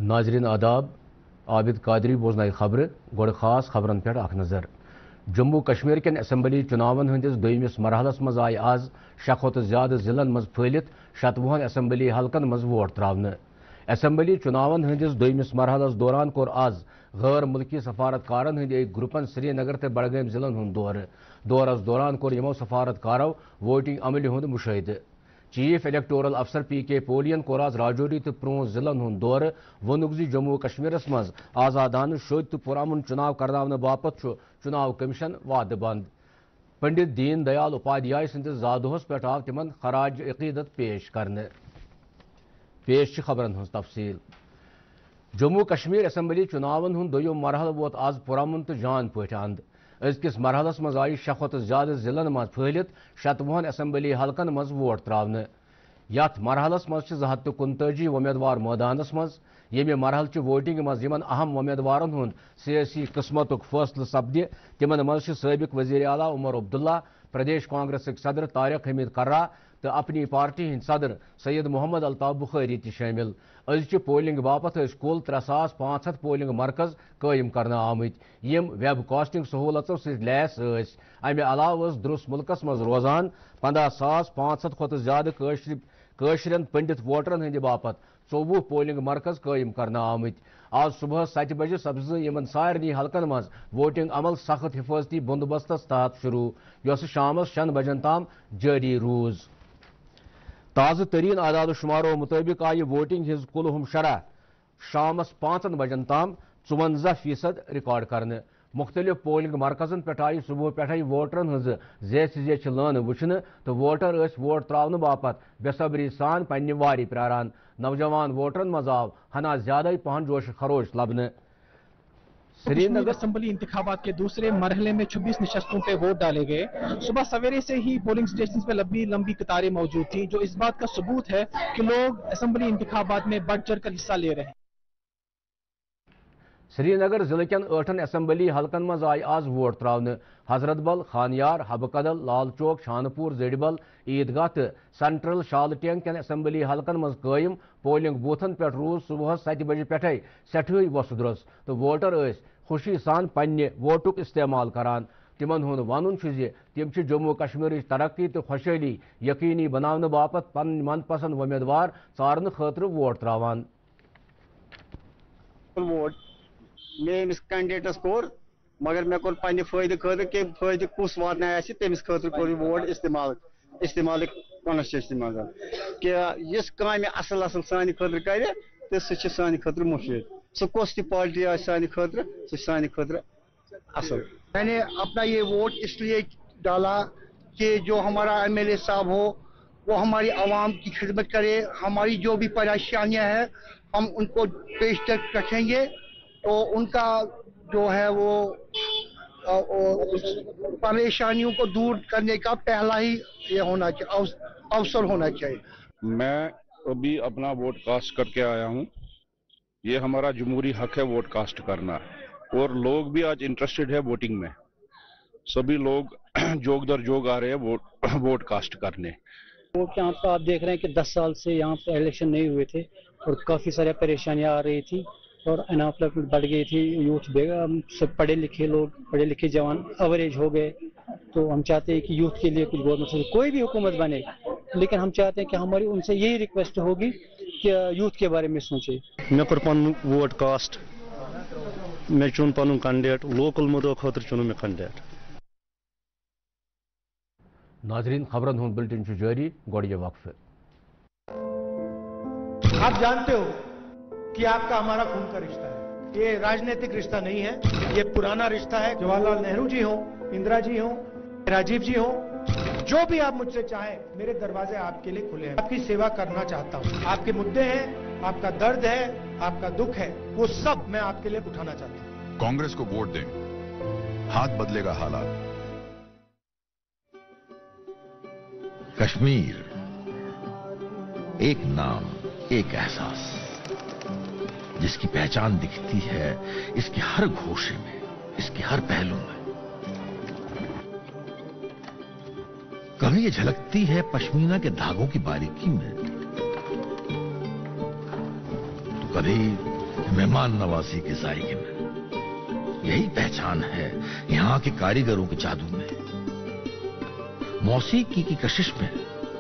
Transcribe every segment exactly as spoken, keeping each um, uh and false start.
नाजरीन आदाब आबिद कादरी बोजनाई खबर गोड़ खास खबरन पे अख नजर जम्मू कश्मीर के असम्बली चुनावन हंदिस दोयमिस मरहलस मज आय आज शे खोत ज्यादा जिलन मज फैलित शतवुहन असम्बली हलकन मज वोट त्रावने। असम्बली चुनावन हंदिस दोयमिस मरहलस दौरान कोर आज गैर मुल्की सफारतकारन हंद एक ग्रुपन श्रीनगर ते बड़गाम जिलन हुंद दौर दौरस दौरान कोर यमो सफारतकारों वोटिंग अमल हुंद मुशाहिद। चीफ इलेक्टोरल अफसर पी के पोलियन कोर आज राजौरी तो प्रों जिलन हुंद दौर वोनुक जी जम्मू कश्मीर मज आजादान शोध तो पुरअमन चुनाव करनावने बापत चुनाव कमीशन वाद बंद। पंडित दीन दयाल उपाध्याय सन्दस जादोहस पे आव तिमन खराज अकीदत पेश करने। पेश खबरन हज तफसील। जम्मू कश्मीर असम्बली चुनावन हुंद दोयम मरहल वोत आज पुरअमन तो जान पट अंद। अजकिस मरहलस मज आय शे खोत ज्यादा जिलन मज फैलित शतवुहन असम्बली हलकन मज वोट त्रावने। यथ मरहलस मज जह हथ कुनतजी उम्मीदवार मैदानस मज येमे मरहल वोटिंग मज यमन अहम उम्मीदवारन हुंद सियासी किस्मतुक फैसला सपदि तिमन मज साबिक वजीर आला उमर अब्दुल्ला, प्रदेश कांग्रेस सदर तारिक हमीद कर्रा तो अपनी पार्टी हिंद सदर सैयद मोहम्मद अल्ताफ बुखारी ति शामिल। अज पोलिंग बापत कुल त्रे सास पाँच हथ पोलिंग मरकज कायम करना आमत यम वेब कास्टिंग सहूलतों से लैस अस। अमे अलाव दुरुस मुल्कस मज रोजान पंद्रह सास पाँच हथ खोत ज्यादा काशरन पंडित वोटरन हंद बापत चौवह पोलिंग मरकज कायम करना आमत। आज सुबह सत बजे सपज इन सारनी हलकन मज वोटिंग अमल सख्त हिफाजती बंदोबस्त तहत शुरू यस शाम शन बजन ताम जारी रूज। ताज़ तरीन आदाद शुमारों मुताबिक आय वोटिंग हिज कुल शरह शाम पाँचन बजन ताम चुवंजा फीसद रिकॉर्ड करने। मुख्तलिफ पोलिंग मरकजन पे आय सुबह पे वोटरन हज जेच जेच लान वुचन तो वोटर वोट त्रावन बापत बेसब्री सान पन्ने वारी प्रारान। नौजवान वोटरन मज आव हना ज्यादा पहन जोश खरोश लबने। श्रीनगर असम्बली इंतखाबात के दूसरे मरहले में छब्बीस नशस्तों पे वोट डाले गए। सुबह सवेरे से ही पोलिंग स्टेशन पे लंबी लंबी कतारें मौजूद थी जो इस बात का सबूत है कि लोग असम्बली इंतखाबात में बढ़ चढ़ कर हिस्सा ले रहे हैं। श्रीनगर जिले के आठन असम्बली हलकन मज आय आज वोट त्रावने। हजरत बल, खानियार, हबकदल, लाल चौक, शानपुर, जड़बल, ईदगाह तो सेंट्रल शाल टैंक के असम्बली हलकन मज कायम पोलिंग बूथन पे रूज सुबह सत बजे पे सठे वसुद्रस तो वोटर खुशी सान पन्ने वोटुक इस्तेमाल करान। तिमन हुंद वनुन तिम जम्मू कश्मीर तरक्की तो खुशहाली यकीनी बनाने बापत पन मन पसंद उम्मीदवार चारन खतर वोट त्रावान। मे अमिस कैंडिडेटस कोर मगर मे कोर पन्ने फायदे खतर कि फायदे कुस वात तमिस खतर कोर वोट इस्तेमाल इस्तेमाल कॉन्स्टिट्यूंसी मज कि यस काम असल असल सान खतर कर तो सह सान खतर मुफीद सह कस ती पार्टी आ सान खतर सह सान खतर असल। मैंने अपना ये वोट इसलिए डाला कि जो हमारा एम एल ए साहब हो वो हमारी आवाम की खिदमत करे, हमारी जो भी परेशानियां हैं हम उनको पेश तक रखेंगे तो उनका जो है वो परेशानियों को दूर करने का पहला ही ये होना चाहिए, अवसर होना चाहिए। मैं अभी अपना वोट कास्ट करके आया हूँ। ये हमारा जमहूरी हक है वोट कास्ट करना और लोग भी आज इंटरेस्टेड है वोटिंग में। सभी लोग जोग दर जोग आ रहे हैं वोट वोट कास्ट करने। वोट यहाँ पर आप देख रहे हैं कि दस साल से यहाँ पर इलेक्शन नहीं हुए थे और काफ़ी सारी परेशानियाँ आ रही थी और अनएम्प्लॉयमेंट बढ़ गई थी। यूथ सब पढ़े लिखे लोग पढ़े लिखे जवान एवरेज हो गए। तो हम चाहते हैं कि यूथ के लिए कुछ गवर्नमेंट कोई भी हुकूमत बने, लेकिन हम चाहते हैं कि हमारी उनसे यही रिक्वेस्ट होगी कि यूथ के बारे में सोचे। मे कोर पन वोट कास्ट, मे चुन पन कैंडिडेट लोकल मुद्दों खतर चुन मे कैंडिडेट। नाजरीन खबरन हुंद बुलेटिन जारी गोड़िए वक्फ। आप जानते हो कि आपका हमारा खून का रिश्ता है, ये राजनीतिक रिश्ता नहीं है, ये पुराना रिश्ता है। जवाहरलाल नेहरू जी हो, इंदिरा जी हो, राजीव जी हो, जो भी आप मुझसे चाहें मेरे दरवाजे आपके लिए खुले हैं। आपकी सेवा करना चाहता हूं। आपके मुद्दे हैं, आपका दर्द है, आपका दुख है, वो सब मैं आपके लिए उठाना चाहता हूं। कांग्रेस को वोट दें, हाथ बदलेगा हालात। कश्मीर एक नाम, एक एहसास, जिसकी पहचान दिखती है इसके हर घोषे में, इसके हर पहलू में। कभी ये झलकती है पश्मीना के धागों की बारीकी में, तो कभी मेहमान नवाजी के जायके में। यही पहचान है यहाँ के कारीगरों के जादू में, मौसीकी की कशिश में,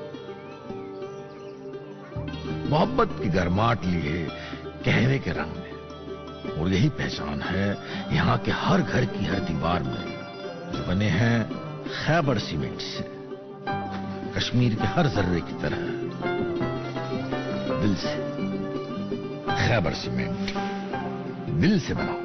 मोहब्बत की गरमाट लिए कहने के रंग में। और यही पहचान है यहाँ के हर घर की हर दीवार में, जो बने हैं खैबर सीमेंट से, कश्मीर के हर जर्रे की तरह दिल से। खैबर सीमेंट, दिल से बनाओ।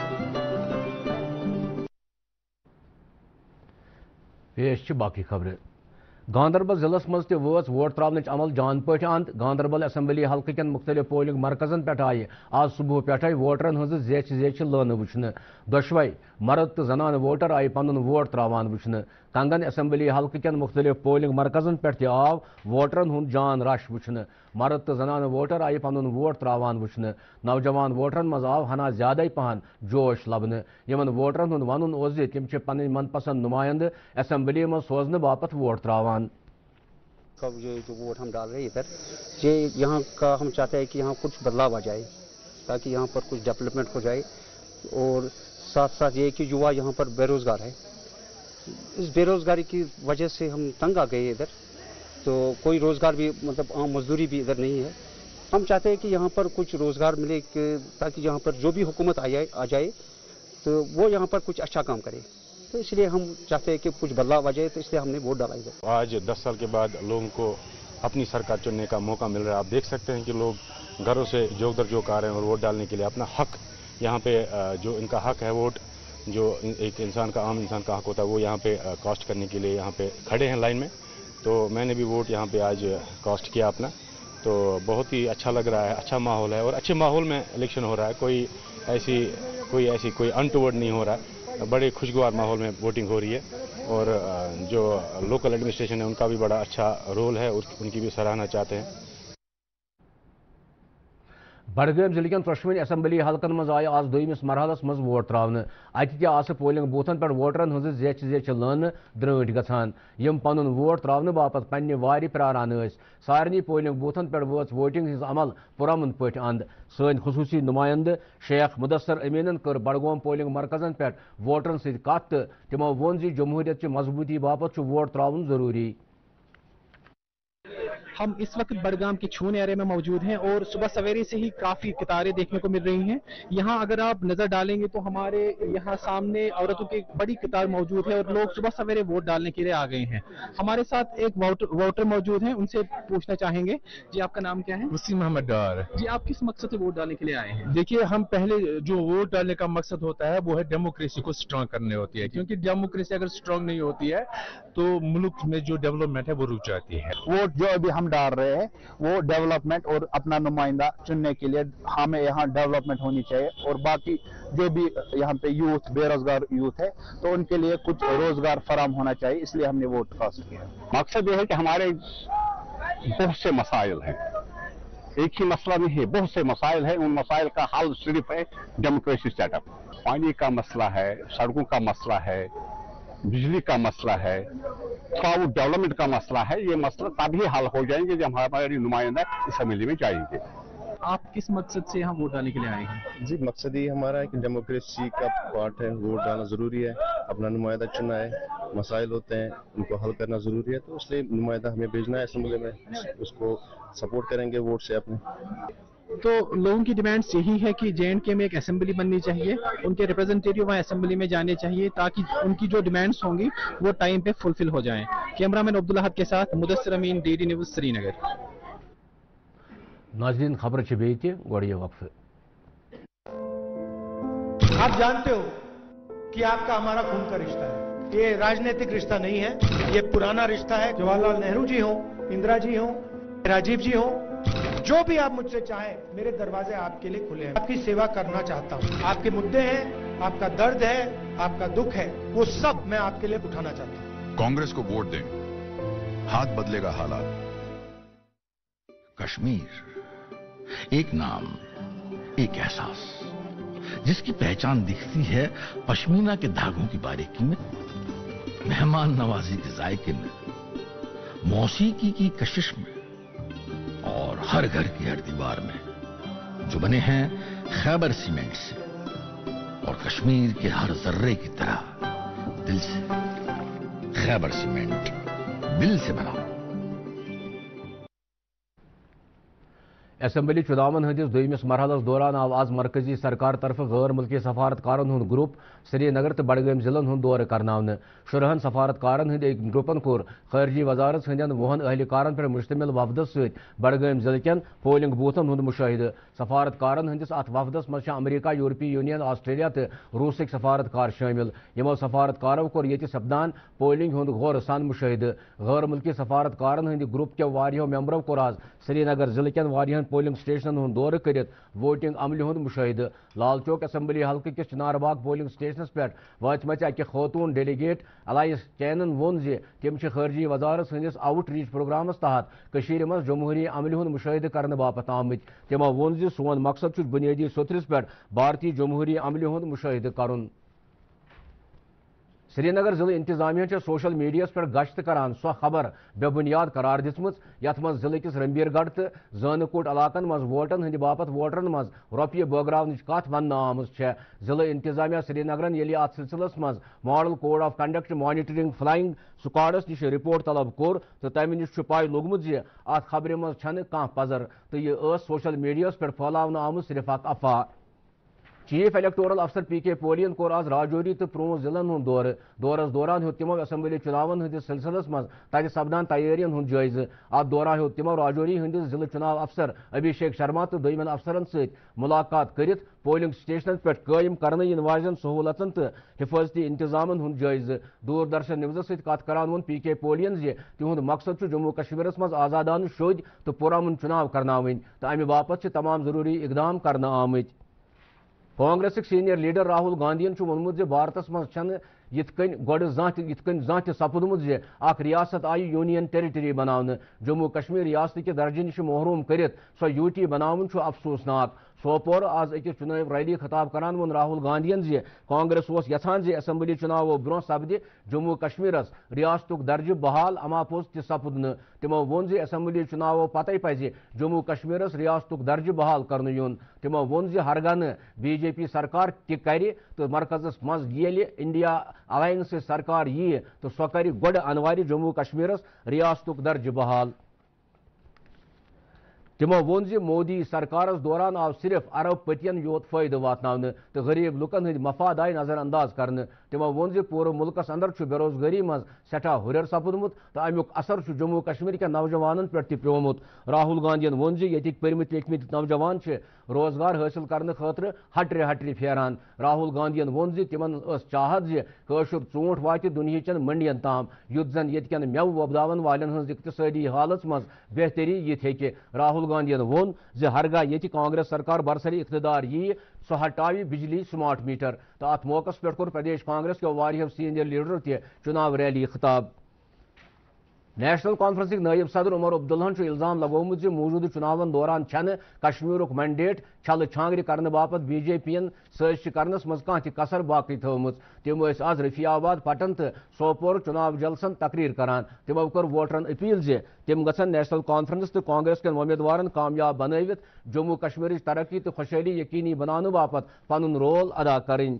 पेश बाकी खबरें। गांधरबल जिलस मज ते वोच वोट त्रावन अमल जान पे अंत। गांधरबल असेंबली हल्के कन मुख्तलिफ पोलिंग मरकजन पे आये आज सुबह पे वोटरन हज जेच जेच लान वुचन। दोशवई मर्द तो जनान वोटर आये पन वोट त्रावान वुचन। कंगन असेंबली हल्के कन मुख्तलिफ पोलिंग मरकजन पे आव वोटरन हुंद जान रश वुचन। मर्द तो जनान वोटर आये पन वोट त्रावान वुचन। नौजवान वोटरन मज आव हना ज्यादा पहन जोश लबन। यमन वोटरन हुंद वन ओस तम पन मनपसंद नुमाइंद असेंबली में सोजन बापत वोट त्रावान। कब ये जो वोट हम डाल रहे हैं इधर, ये यहाँ का हम चाहते हैं कि यहाँ कुछ बदलाव आ जाए, ताकि यहाँ पर कुछ डेवलपमेंट हो जाए। और साथ साथ ये कि युवा यहाँ पर बेरोजगार है, इस बेरोजगारी की वजह से हम तंग आ गए इधर। तो कोई रोजगार भी, मतलब आम मजदूरी भी इधर नहीं है। हम चाहते हैं कि यहाँ पर कुछ रोजगार मिले, ताकि यहाँ पर जो भी हुकूमत आ जाए आ जाए तो वो यहाँ पर कुछ अच्छा काम करे। तो इसलिए हम चाहते हैं कि कुछ बदलाव आ जाए, तो इसलिए हमने वोट डाला इधर। आज दस साल के बाद लोगों को अपनी सरकार चुनने का मौका मिल रहा है। आप देख सकते हैं कि लोग घरों से जोक दर जोक आ रहे हैं और वोट डालने के लिए अपना हक, यहाँ पे जो इनका हक है वोट, जो एक इंसान का, आम इंसान का हक होता है, वो यहाँ पे कास्ट करने के लिए यहाँ पे खड़े हैं लाइन में। तो मैंने भी वोट यहाँ पे आज कास्ट किया अपना। तो बहुत ही अच्छा लग रहा है, अच्छा माहौल है और अच्छे माहौल में इलेक्शन हो रहा है। कोई ऐसी कोई ऐसी कोई अनटूवर्ड नहीं हो रहा है, बड़े खुशगवार माहौल में वोटिंग हो रही है। और जो लोकल एडमिनिस्ट्रेशन है उनका भी बड़ा अच्छा रोल है, उनकी भी सराहना चाहते हैं। बडगाम जिले कन त्रोशवन असेंबली हल्कन मज आय आज दोयमिस मरहलस मज वोट त्रावन। अत आस पोलिंग बूथन पे वोटरन हज जेच जेच लान द्रंट गछान, यम पनुन वोट त्रावन बापत पन्ने वारि प्रारान स। सारनी पोलिंग बूथन पे वोच वोटिंग हिज अमल पुरमन पे अंद। सन खुसूसी नुमाइंद शेख मुदस्सर अमीनन कर बडगाम पोलिंग मरकजन पे वोटरन सत कत। तमो वोन जी जमहूरियत मजबूती बापत वोट त्रावन जरूरी। हम इस वक्त बडगाम के छून एरिया में मौजूद हैं और सुबह सवेरे से ही काफी कतारें देखने को मिल रही हैं। यहाँ अगर आप नजर डालेंगे तो हमारे यहाँ सामने औरतों की एक बड़ी कतार मौजूद है और लोग सुबह सवेरे वोट डालने के लिए आ गए हैं। हमारे साथ एक वोटर वोटर मौजूद हैं, उनसे पूछना चाहेंगे। जी आपका नाम क्या है? वसीम अहमद डार। जी आप किस मकसद से वोट डालने के लिए आए हैं? देखिए, हम पहले जो वोट डालने का मकसद होता है वो है डेमोक्रेसी को स्ट्रांग करने होती है, क्योंकि डेमोक्रेसी अगर स्ट्रांग नहीं होती है तो मुल्क में जो डेवलपमेंट है वो रुक जाती है। वोट जो अभी हम डाल रहे हैं वो डेवलपमेंट और अपना नुमाइंदा चुनने के लिए हमें यहाँ डेवलपमेंट होनी चाहिए। और बाकी जो भी यहाँ पे यूथ, बेरोजगार यूथ है, तो उनके लिए कुछ रोजगार फराहम होना चाहिए, इसलिए हमने वोट कास्ट किया। मकसद ये है कि हमारे बहुत से मसाइल हैं, एक ही मसला नहीं है, बहुत से मसाइल हैं। उन मसाइल का हल सिर्फ है डेमोक्रेसी सेटअप। पानी का मसला है, सड़कों का मसला है, बिजली का मसला है, क्राउड डेवलपमेंट का मसला है। ये मसला तभी हल हो जाएंगे जब हमारे नुमाइंदा असेंबली में जाएंगे। आप किस मकसद से यहाँ वोट डालने के लिए आए हैं? जी मकसद ये हमारा है कि डेमोक्रेसी का पार्ट है, वोट डालना जरूरी है, अपना नुमाइंदा चुनना है, मसाइल होते हैं उनको हल करना जरूरी है। तो इसलिए नुमाइंदा हमें भेजना है असेंबली में, उसको सपोर्ट करेंगे वोट से अपने। तो लोगों की डिमांड्स यही है कि जे एंड के में एक असेंबली बननी चाहिए, उनके रिप्रेजेंटेटिव वहाँ असेंबली में जाने चाहिए ताकि उनकी जो डिमांड्स होंगी वो टाइम पे फुलफिल हो जाएं। कैमरामैन अब्दुल अहद के साथ Mudassir Amin, D D news, Srinagar. नाज़रीन खबर बेते गोड़िए वक्फ। आप जानते हो कि आपका हमारा खून का रिश्ता है, ये राजनीतिक रिश्ता नहीं है, ये पुराना रिश्ता है। जवाहरलाल नेहरू जी हो, इंदिरा जी हो, राजीव जी हो, जो भी आप मुझसे चाहें, मेरे दरवाजे आपके लिए खुले हैं। आपकी सेवा करना चाहता हूं। आपके मुद्दे हैं, आपका दर्द है, आपका दुख है, वो सब मैं आपके लिए उठाना चाहता हूं। कांग्रेस को वोट दें, हाथ बदलेगा हालात। कश्मीर एक नाम, एक एहसास, जिसकी पहचान दिखती है पश्मीना के धागों की बारीकी में, मेहमान नवाजी के जायके में, मौसीकी की कशिश में और हर घर की हर दीवार में जो बने हैं खैबर सीमेंट से और कश्मीर के हर जर्रे की तरह दिल से। खैबर सीमेंट, दिल से बना। असम्बली चुनावन हंदिस दोयमिस मरहलस दौरान आव आज मरकजी सरकार तरफ गैर मुल्की सफारतकारन हुंद ग्रुप श्रीनगर तो बडगाम जिलन हुंद दौर करनावने। शुरहन सफारतकारन हंद एक ग्रुपन कोर खारजी वजारत हंदन वहन अहलकारन पर मुश्तमिल वफदस सत बडगाम जिले कन पोलिंग बूथन हुंद मुशाहिद। सफारतकारन हंदिस अत वफदस मज अमरीका, यूरोपीय यूनियन, ऑस्ट्रेलिया तो रूसक सफारतकार शामिल। यमो सफारतकारों कोर ये सपदान पोलिंग हुंद गौर सान मुशाहिद। गैर मुल्की सफारतकारन हंद ग्रुप के वारियों मेंबरों कोर आज श्रीनगर जिले कन वारियन पोलिंग स्टेशन हुंद दौर कर वोटिंग अमल हुंद मुशाहिद। लाल चौक असम्बली हल्के किस चिनारबाग पोलिंग स्टेशन पे वाचम अक खतून डेलीगेट अलाइस चैनन वोन जे तम खारजी वजारत हंदिस आउट रीच प्रोग्रामस तहत कशीर मज जमहूरी अमल हुंद मुशाहिद करने बापत आमत। तमो वोन जे सोन मकसद बुनियादी सतरस पे भारतीय जमहूरी अमल हुंद मुशाहिद करुन। श्रीनगर जिले इंतजामिया सोशल मीडिया पे गश्त करान सो खबर बेबुनियाद करार दिसमु यथ मज जिले किस रंबीरगढ़ तो जानकोट इलाकन मज वोटन हंद बापत वोटरन मज रोपये बगरावन कथ वन आम। जिले इंतजामिया श्रीनगरन ये अत सिलसिलस मज model code of conduct monitoring flying स्क्वाडस नश रिपोर्ट तलब कोर तो तम नश पाई लोगमुत जे अत खबर मज छन कह पजर तो यह सोशल मीडिया पे फैलावन आमुत सिर्फ अख अफवाह। चीफ इलेक्टोरल अफसर पी के पोलियन कोर आज राजौरी तो पुंछ जिलन हुंद दौर। दौरस दौरान हेत तमो असम्बली चुनावन हंदिस सिलसिलस मज तत सपदान तैयारियन हुंद जायज़। अत दौरान हेत तमो राजौरी हंदिस जिले चुनाव अफसर अभिषेक शर्मा तो दोयमन अफसरन सत मुलाकात करित पोलिंग स्टेशन पे कायम करने इन वाजन सहूलतन तो हिफाजती इंतजामन हुंद जायज़। दूरदर्शन न्यूज़ सत कथ करान वोन पी के पोलियन जे तिहुंद मकसद जम्मू कश्मीर मज आजादान शोध तो पुरअमन चुनाव करनावन तो अमे बापत तमाम जरूरी इकदाम करना आमत। कांग्रेस सीनियर लीडर राहुल गांधीन वोनमुत भारत मज यिथकन गोड़ यिथकन जांच सपदमुत जे अख रियासत आई यूनियन टेरिटरी बनाने। जम्मू कश्मीर रियासत के दर्जे नश महरूम करित सो यूटी बनावन अफसोसनाक। सोपोर आज अकिस चुनाव रैली खिताब करान वोन राहुल गांधीन जे कांग्रेस यछान जे असम्बली चुनाव ब्रोह सपदि जम्मू कश्मीरस रियासतुक दर्ज बहाल अमा पोज तह सपद न। तमो वोन जे असम्बली चुनाव पते पज जम्मू कश्मीरस रियासतुक दर्ज बहाल कर यून। तमो वोन जे हरगा न बीजेपी सरकार तह कर तो मरकजस मज ये इंडिया अलायंस सरकार यी तो सो कर गोड़ अनवार जम्मू कश्मीरस रियासतुक दर्ज बहाल। तमो वोन जे मोदी सरकारस दौरान आव सिर्फ अरब पतियन योत फायदे वातनावने तो गरीब लुकन हंद मफाद आय नजरअंदाज करने। तमो वोन जे पूरे मुल्कस अंदर बेरोजगारी मज सठा हुरर सपदमुत तो अमुक असर जम्मू कश्मीर के नौजवानन पे तह प्योमुत। राहुल गांधीन वोन जे ये पर्मित लिखमित नौजवान रोजगार हासिल करने खतर हटरे हटरे फेरान। राहुल गांधीन वोन जे तिमन चाहत जे कशुर चूंठ वात दुनियाचन मंडियन ताम युद्ध जन येतकन मेव वोपदावन वालन हंज इक्तिसादी हालत मज बेहतरी यित हेके। राहुल गांधीन वोन जे हरगा ये कांग्रेस सरकार बरसरी इख्तिदार यी सो हटावी बिजली स्मार्ट मीटर तो अत मौकस पे कोर प्रदेश कांग्रेस के वारियों सीनियर लीडरों तह चुनाव रैली खिताब। नेशनल कॉन्फ्रेंस नायब सदर उमर अब्दुल्लाहन इल्जाम लगोमुत जे मौजूद चुनावन दौरान छन कश्मीरुक मैंडेट छल छांगरि करने बापत बीजेपीयन साजिश करनस मज कह तह कसर बाकी थवमुत। तम आज रफियाबाद, पटन तो सोपोर चुनाव जलसन तकरीर करान। तमो कर वोटरन अपील जे तम गसन नेशनल कॉन्फ्रेंस तो कांग्रेस के उम्मीदवारन कामयाब बनवित जम्मू कश्मीर तरक्की तो खुशहाली यकीनी बनाने बापत पनुन रोल अदा करें।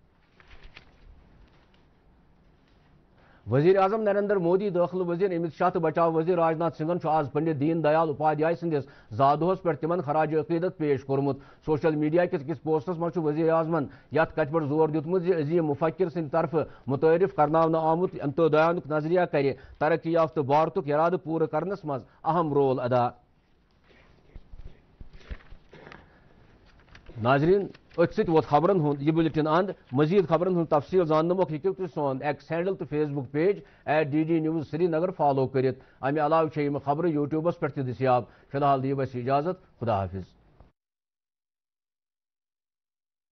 वजीर आजम नरेंद्र मोदी, दाखिल वजीर अमित शाह तो बचाव वजीर राजनाथ सिंहन आज पंडित दीन दयाल उपाध्याय संदिस जादोहस पे तिमन खराज अकीदत पेश कोरमुत। सोशल मीडिया किस किस पोस्टस मज वजीर आजमन यथ कथ पे जोर दितमुत जे अजीम मुफक्किर सिंद तरफ मुतारिफ करनावना आमुत अंत्योदयानुक नजरिया करे तरक्की याफ्त भारतुक इराद पूरा करनस मज अहम रोल अदा। नाजरीन अत वोत खबरन हूं यह बुलेटिन अंद। मजीद खबरन हूं तफसील जानने मोक हेकु तुम सोन एक्स हैंडल तो Facebook page at D D news Srinagar follow करित। अमे अलाव खबर यूट्यूबस पे दस्याब। फिलहाल दियो बस इजाजत, खुदा हाफिज।